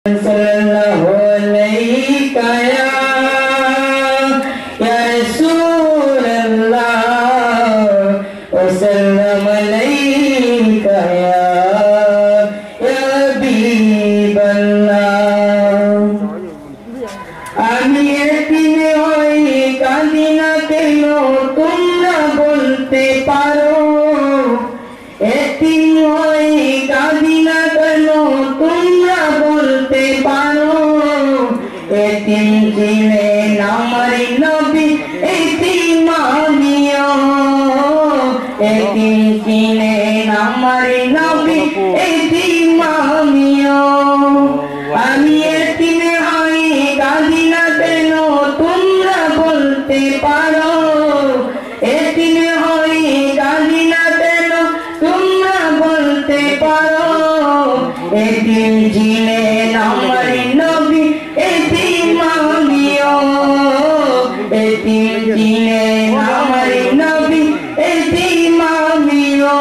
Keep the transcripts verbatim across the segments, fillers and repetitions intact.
sallallahu alayka ya ya Rasulullah wa sallam alayka ya ya Habiballah. Ami etine hoy kadina keno tumra bolte paro, etin hoy kadina keno tumra bolte paro, etin jine namari nabi etin maniyo, etin jine namari nabi etin maniyo. Ami etine hoy kadina keno tumra bolte paro, etine hoy kadina keno tumra bolte paro, etin jine namari nabi etin maniyo, etin jine namari nabi etin maniyo.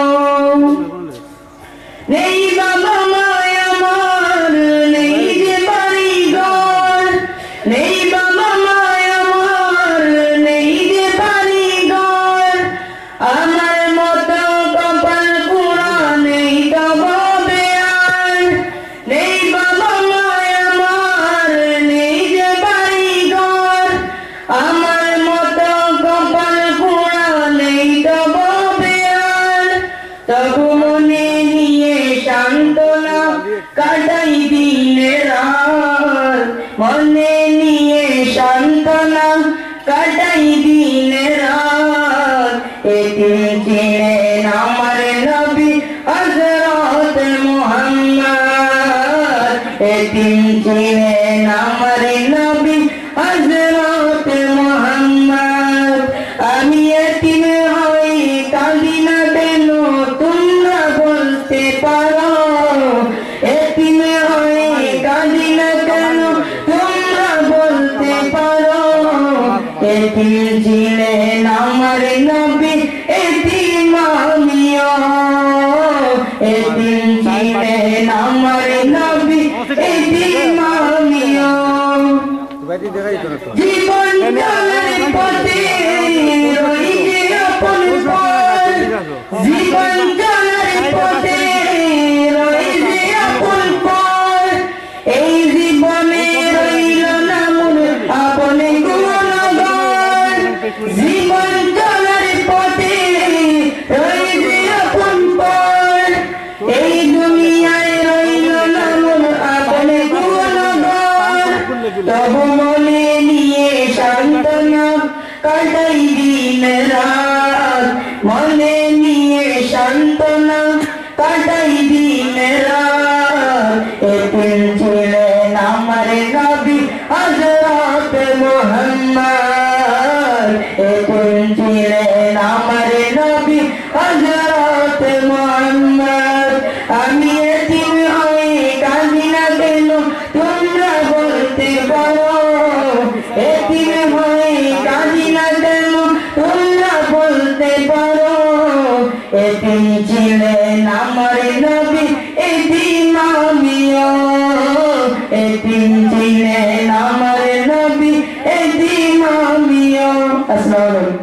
Nei baba maya amar, nei je bari ghar, nei baba maya amar, nei je bari ghar, amar moto kapal pura nei tabo bear, nei baba maya amar, nei je bari ghar, amar moto kapal pura nei tabo bear. তবু মনে নিয়ে সান্ত্বনা কাটাই দিনের রাত, মনে নিয়ে সান্ত্বনা কাটাই দিনের রাত, এতিম ছিলেন আমার নবী হযরত মুহাম্মদ, এতিম ছিলেন আমার নবী হযরত মুহাম্মদ। আমি এতিম হই কাঁদি না কেন তোমরা বলতে পারো, এতিম হই কাঁদি না কেন তোমরা বলতে পারো, এতিম ছিলেন আমার নবী এতিম আমিও, এতিম ছিলেন আমার নবী এতিম আমিও। জীবন চলার পথে রই যে আপন পথ, জীবন চলার পথে রই যে আপন পথ, এই জীবনে রইল না মোর আপন গুণগান, জীবন চলার পথে রই যে আপন পথ, এই দুনিয়ায় রইল না মোর আপন গুণগান। তবু মনে নিয়ে সান্ত্বনা কাটাই দিন রাত, মনে নিয়ে সান্ত্বনা কাটাই দিন রাত, এতিম ছিলেন আমার নবী হযরত মুহাম্মদ, এতিম ছিলেন আমার নবী হযরত মুহাম্মদ। আমি এতিম হই কাঁদি না কেন তোমরা বলতে পারো, এতিম হই কাঁদি না কেন তোমরা বলতে পারো, এতিম ছিলেন আমার নবী এতিম আমিও, এতিম ছিলেন আমার নবী এতিম আমিও। আসসালামু আলাইকুম।